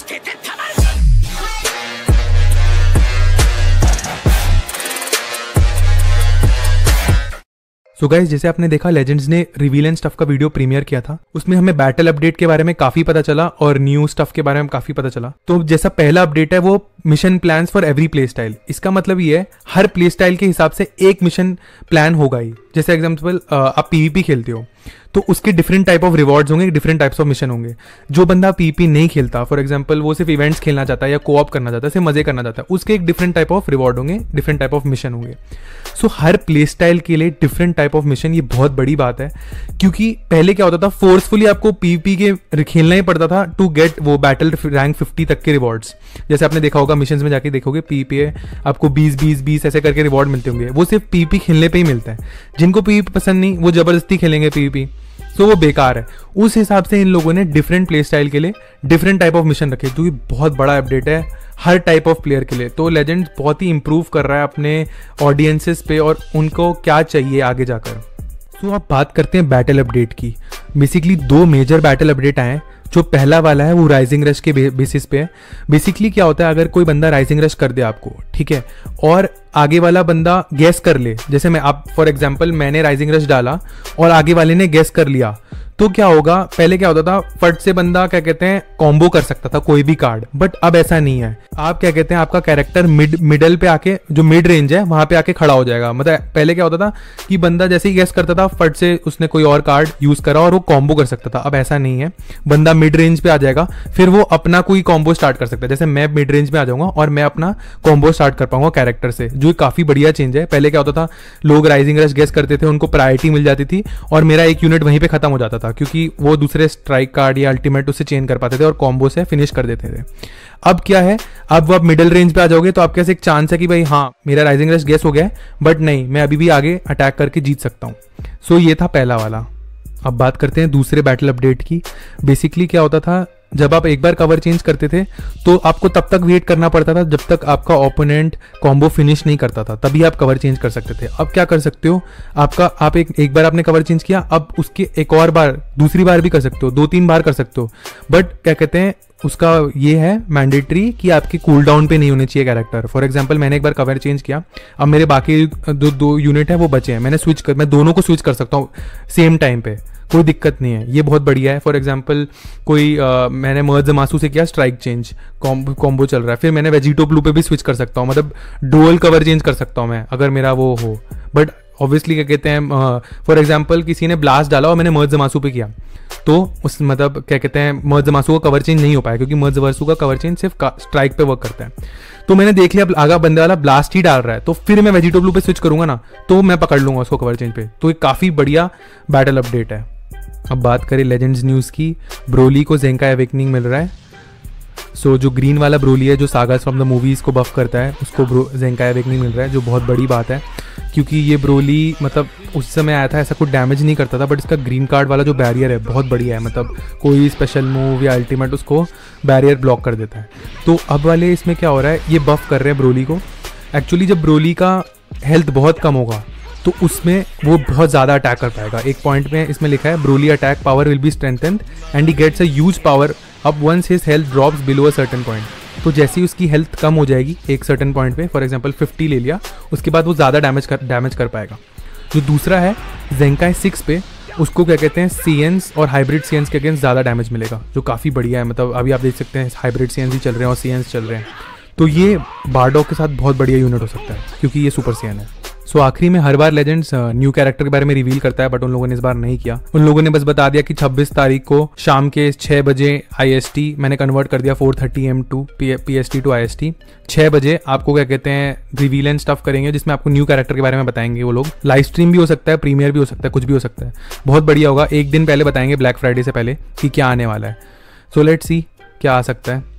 So guys, जैसे आपने देखा लेजेंड्स ने रिवील एंड स्टफ का वीडियो प्रीमियर किया था, उसमें हमें बैटल अपडेट के बारे में काफी पता चला और न्यू स्टफ के बारे में काफी पता चला। तो जैसा पहला अपडेट है वो mission plans for every play style. इसका मतलब ये है हर प्ले स्टाइल के हिसाब से एक मिशन प्लान होगा ही। जैसे एग्जाम्पल आप पीवीपी खेलते हो तो उसके डिफरेंट टाइप ऑफ रिवॉर्ड्स होंगे, डिफरेंट टाइप्स ऑफ मिशन होंगे। जो बंदा पीवीपी नहीं खेलता, फॉर एग्जांपल वो सिर्फ इवेंट्स खेलना चाहता है या कोऑप करना चाहता है, सिर्फ मजे करना चाहता है, उसके एक डिफरेंट टाइप ऑफ रिवॉर्ड होंगे, डिफरेंट टाइप ऑफ मिशन होंगे। सो हर प्ले स्टाइल के लिए डिफरेंट टाइप ऑफ मिशन, ये बहुत बड़ी बात है। क्योंकि पहले क्या होता था, फोर्सफुली आपको पीवीपी के खेलना ही पड़ता था टू गेट वो बैटल रैंक 50 तक के रिवॉर्ड्स। जैसे आपने देखा होगा मिशन में जाके देखोगे पीवीपी आपको 20-20-20 ऐसे करके रिवॉर्ड मिलते होंगे। वो सिर्फ पीवीपी खेलने पे ही मिलता है। जिनको पीवीपी पसंद नहीं, वो जबरदस्ती खेलेंगे पीवीपी, तो वो बेकार है। उस हिसाब से इन लोगों ने डिफरेंट प्ले स्टाइल के लिए डिफरेंट टाइप ऑफ मिशन रखे, जो कि बहुत बड़ा अपडेट है हर टाइप ऑफ प्लेयर के लिए। तो लेजेंड्स बहुत ही इंप्रूव कर रहा है अपने ऑडियंसेस पे और उनको क्या चाहिए आगे जाकर। तो अब बात करते हैं बैटल अपडेट की। बेसिकली 2 मेजर बैटल अपडेट आए हैं। जो पहला वाला है वो राइजिंग रश के बेसिस पे है। बेसिकली क्या होता है, अगर कोई बंदा राइजिंग रश कर दे आपको, ठीक है, और आगे वाला बंदा गैस कर ले, जैसे मैं आप फॉर एग्जांपल मैंने राइजिंग रश डाला और आगे वाले ने गैस कर लिया, तो क्या होगा, पहले क्या होता था फट से बंदा क्या कहते हैं कॉम्बो कर सकता था कोई भी कार्ड, बट अब ऐसा नहीं है। आप क्या कहते हैं आपका कैरेक्टर मिडल पे आके, जो मिड रेंज है वहां पे आके खड़ा हो जाएगा। मतलब पहले क्या होता था कि बंदा जैसे ही गैस करता था फट से उसने कोई और कार्ड यूज करा और वो कॉम्बो कर सकता था। अब ऐसा नहीं है, बंदा मिड रेंज पे आ जाएगा, फिर वो अपना कोई कॉम्बो स्टार्ट कर सकता है। जैसे मैं मिड रेंज में आ जाऊंगा और मैं अपना कॉम्बो स्टार्ट कर पाऊंगा कैरेक्टर से, जो काफी बढ़िया चेंज है। पहले क्या होता था, लोग राइजिंग रश गैस करते थे, उनको प्रायोरिटी मिल जाती थी और मेरा एक यूनिट वहीं पे खत्म हो जाता था, क्योंकि वो दूसरे स्ट्राइक कार्ड या अल्टीमेट उससे चेंज कर पाते थे और कॉम्बो से फिनिश कर देते थे। अब क्या है, अब आप मिडिल रेंज पे आ जाओगे तो आपके पास एक चांस है कि भाई हाँ मेरा राइजिंग रश गैस हो गया है, बट नहीं, मैं अभी भी आगे अटैक करके जीत सकता हूं। सो ये था पहला वाला। अब बात करते हैं दूसरे बैटल अपडेट की। बेसिकली क्या होता था, जब आप एक बार कवर चेंज करते थे तो आपको तब तक वेट करना पड़ता था जब तक आपका ओपोनेंट कॉम्बो फिनिश नहीं करता था, तभी आप कवर चेंज कर सकते थे। अब क्या कर सकते हो, आप एक बार आपने कवर चेंज किया, अब उसके एक और बार, दूसरी बार भी कर सकते हो, 2-3 बार कर सकते हो, बट क्या कहते हैं उसका ये है मैंडेटरी कि आपके कूल डाउन पे नहीं होने चाहिए कैरेक्टर। फॉर एग्जांपल मैंने एक बार कवर चेंज किया, अब मेरे बाकी दो यूनिट है वो बचे हैं, मैं दोनों को स्विच कर सकता हूँ सेम टाइम पे, कोई दिक्कत नहीं है, ये बहुत बढ़िया है। फॉर एग्जांपल कोई मैंने मर्ज जमासू से किया स्ट्राइक चेंज, कॉम्बो चल रहा है, फिर मैंने वेजिटो ब्लू पे भी स्विच कर सकता हूँ, मतलब डुअल कवर चेंज कर सकता हूँ मैं अगर मेरा वो हो। बट ऑब्वियसली क्या कहते हैं, फॉर एग्जांपल किसी ने ब्लास्ट डाला और मैंने मर्ज जमासू पे किया, तो उस मतलब क्या कहते हैं मर्ज जमासू का कवर चेंज नहीं हो पाया, क्योंकि मर्ज जमासू का कवर चेंज सिर्फ स्ट्राइक पे वर्क करता है। तो मैंने देख लिया आगा बंदे वाला ब्लास्ट ही डाल रहा है, तो फिर मैं वेजिटो ब्लू पे स्विच करूंगा ना, तो मैं पकड़ लूंगा उसको कवर चेंज पे। तो ये काफी बढ़िया बैटल अपडेट है। अब बात करें लेजेंड्स न्यूज़ की। ब्रोली को ज़ेंकाई अवेकनिंग मिल रहा है। सो जो ग्रीन वाला ब्रोली है जो सागास फ्रॉम द मूवीज़ को बफ करता है, उसको ज़ेंकाई अवेकनिंग मिल रहा है, जो बहुत बड़ी बात है, क्योंकि ये ब्रोली मतलब उस समय आया था ऐसा कुछ डैमेज नहीं करता था, बट इसका ग्रीन कार्ड वाला जो बैरियर है बहुत बढ़िया है, मतलब कोई स्पेशल मूव या अल्टीमेट उसको बैरियर ब्लॉक कर देता है। तो अब वाले इसमें क्या हो रहा है, ये बफ कर रहे हैं ब्रोली को। एक्चुअली जब ब्रोली का हेल्थ बहुत कम होगा तो उसमें वो बहुत ज़्यादा अटैक कर पाएगा। एक पॉइंट में इसमें लिखा है Broly attack power will be strengthened and he gets a huge power up once his health drops below a certain point. तो जैसे ही उसकी हेल्थ कम हो जाएगी एक सर्टेन पॉइंट पे, फॉर एग्जांपल 50 ले लिया, उसके बाद वो ज़्यादा डैमेज कर पाएगा। जो दूसरा है ज़ेंकाई 6 पे, उसको क्या कहते हैं सीएंस और हाइब्रिड सीएंस के अगेंस्ट ज़्यादा डैमेज मिलेगा, जो काफ़ी बढ़िया है। मतलब अभी आप देख सकते हैं हाइब्रिड सीएंस भी चल रहे हैं और सीएंस चल रहे हैं, तो ये बारडॉग के साथ बहुत बढ़िया यूनिट हो सकता है क्योंकि ये सुपर सीएन है। सो आखिरी में हर बार लेजेंड्स न्यू कैरेक्टर के बारे में रिवील करता है, बट उन लोगों ने इस बार नहीं किया। उन लोगों ने बस बता दिया कि 26 तारीख को शाम के 6 बजे IST, मैंने कन्वर्ट कर दिया 4:30 AM to PST to IST, 6 बजे आपको क्या कहते हैं रिवील एंड स्टफ करेंगे, जिसमें आपको न्यू कैरेक्टर के बारे में बताएंगे वो लोग। लाइव स्ट्रीम भी हो सकता है, प्रीमियर भी हो सकता है, कुछ भी हो सकता है, बहुत बढ़िया होगा। एक दिन पहले बताएंगे ब्लैक फ्राइडे से पहले कि क्या आने वाला है। सो लेट्स सी क्या आ सकता है।